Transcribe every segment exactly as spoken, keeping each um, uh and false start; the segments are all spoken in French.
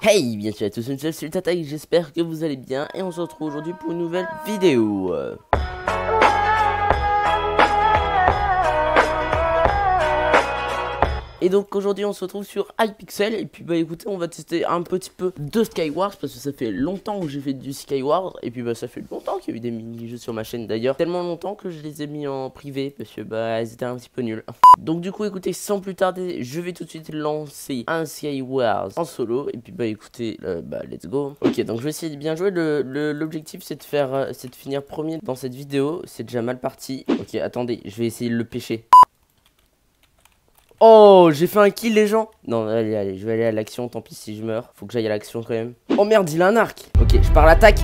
Hey, bien sûr à tous, c'est Tata, j'espère que vous allez bien et on se retrouve aujourd'hui pour une nouvelle vidéo. Et donc aujourd'hui on se retrouve sur Hypixel. Et puis bah écoutez, on va tester un petit peu de Skywars, parce que ça fait longtemps que j'ai fait du Skywars. Et puis bah ça fait longtemps qu'il y a eu des mini-jeux sur ma chaîne d'ailleurs. Tellement longtemps que je les ai mis en privé, parce que bah ils étaient un petit peu nuls. Donc du coup écoutez, sans plus tarder, je vais tout de suite lancer un Skywars en solo. Et puis bah écoutez, euh, bah let's go. Ok, donc je vais essayer de bien jouer. L'objectif c'est de faire, euh, c'est de finir premier dans cette vidéo. C'est déjà mal parti. Ok, attendez, je vais essayer de le pêcher. Oh, j'ai fait un kill les gens. Non, allez, allez, je vais aller à l'action, tant pis si je meurs. Faut que j'aille à l'action quand même. Oh merde, il a un arc. Ok, je pars à l'attaque.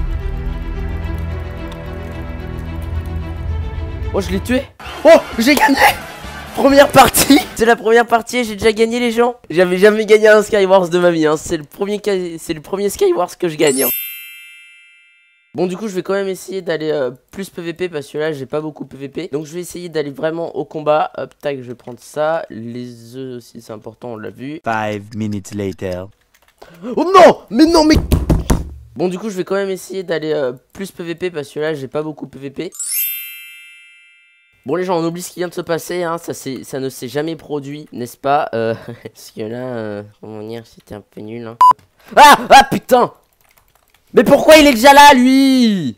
Oh, je l'ai tué. Oh, j'ai gagné. Première partie. C'est la première partie et j'ai déjà gagné les gens. J'avais jamais gagné un Skywars de ma vie, hein. C'est le premier, c'est le premier Skywars que je gagne, hein. Bon, du coup je vais quand même essayer d'aller euh, plus P V P, parce que là j'ai pas beaucoup P V P. Donc je vais essayer d'aller vraiment au combat. Hop, tac, je vais prendre ça. Les œufs aussi c'est important, on l'a vu. Five minutes later. Oh non, mais non, mais... Bon, du coup je vais quand même essayer d'aller euh, plus P V P, parce que là j'ai pas beaucoup P V P. Bon les gens, on oublie ce qui vient de se passer, hein. ça, ça ne s'est jamais produit, n'est-ce pas, euh, parce que là, euh, comment dire, c'était un peu nul, hein. Ah, ah putain. Mais pourquoi il est déjà là, lui?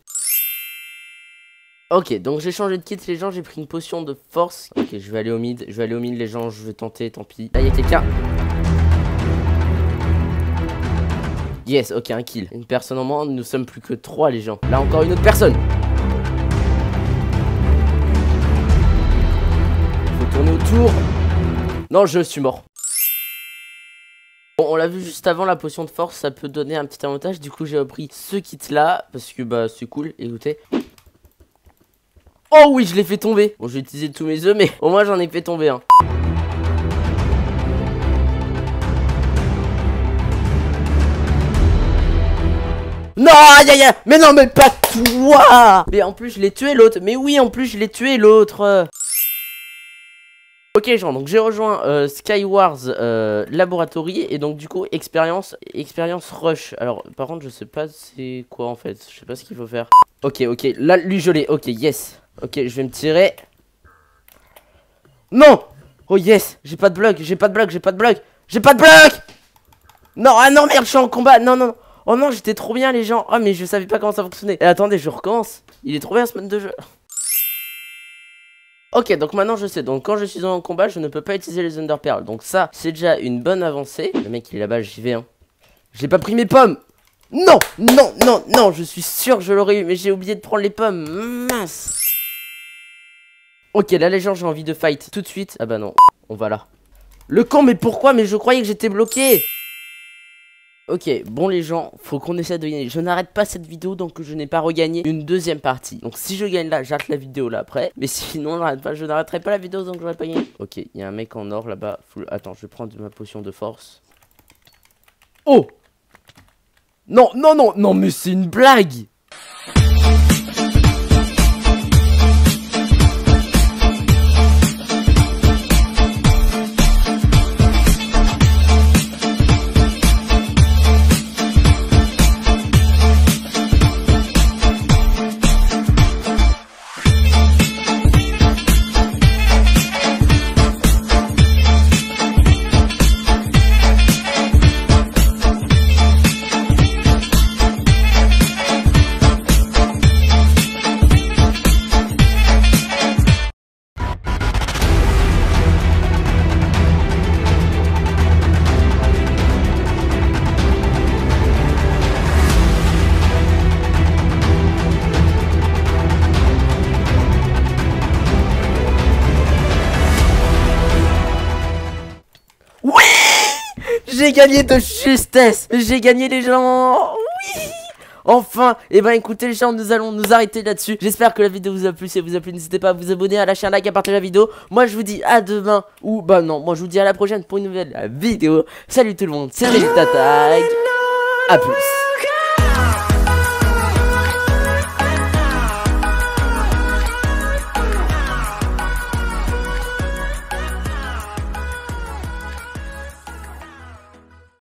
Ok, donc j'ai changé de kit, les gens, j'ai pris une potion de force. Ok, je vais aller au mid, je vais aller au mid, les gens, je vais tenter, tant pis. Là, il y a quelqu'un. Yes, ok, un kill. Une personne en moins, nous sommes plus que trois, les gens. Là, encore une autre personne. Faut tourner autour. Non, je suis mort. Bon, on l'a vu juste avant, la potion de force, ça peut donner un petit avantage. Du coup, j'ai repris ce kit-là, parce que bah, c'est cool, écoutez. Oh oui, je l'ai fait tomber. Bon, je vais utiliser tous mes œufs, mais au moins, j'en ai fait tomber un. Non, aïe aïe aïe. Mais non, mais pas toi. Mais en plus, je l'ai tué l'autre. Mais oui, en plus, je l'ai tué l'autre. Ok gens, donc j'ai rejoint euh, Skywars euh, Laboratory et donc du coup expérience expérience rush. Alors par contre je sais pas c'est quoi en fait, je sais pas ce qu'il faut faire. Ok ok, là lui je l'ai, ok yes. Ok, je vais me tirer. Non. Oh yes, j'ai pas de bloc, j'ai pas de bloc, j'ai pas de bloc, j'ai pas de bloc. Non, ah non merde, je suis en combat, non non. Oh non, j'étais trop bien les gens. Ah mais je savais pas comment ça fonctionnait. Et attendez, je recommence. Il est trop bien ce mode de jeu. Ok, donc maintenant je sais, donc quand je suis en combat, je ne peux pas utiliser les Under Pearl. Donc ça, c'est déjà une bonne avancée. Le mec il est là-bas, j'y vais, hein. J'ai pas pris mes pommes. Non, non, non, non, je suis sûr que je l'aurais eu, mais j'ai oublié de prendre les pommes. Mince. Ok, là les gens, j'ai envie de fight tout de suite. Ah bah non, on va là. Le con, mais pourquoi? Mais je croyais que j'étais bloqué. Ok, bon les gens, faut qu'on essaie de gagner. Je n'arrête pas cette vidéo, donc je n'ai pas regagné une deuxième partie. Donc si je gagne là, j'arrête la vidéo là après. Mais sinon, pas, je n'arrêterai pas la vidéo, donc j'aurais pas gagné. Ok, il y a un mec en or là-bas. Attends, je vais prendre ma potion de force. Oh! Non, non, non, non, mais c'est une blague! J'ai gagné de justesse. J'ai gagné les gens. Oui. Enfin, et eh ben écoutez les gens, nous allons nous arrêter là-dessus. J'espère que la vidéo vous a plu. Si elle vous a plu, n'hésitez pas à vous abonner, à lâcher un like, à partager la vidéo. Moi je vous dis à demain. Ou bah non, moi je vous dis à la prochaine pour une nouvelle vidéo. Salut tout le monde, c'est Tata. A plus.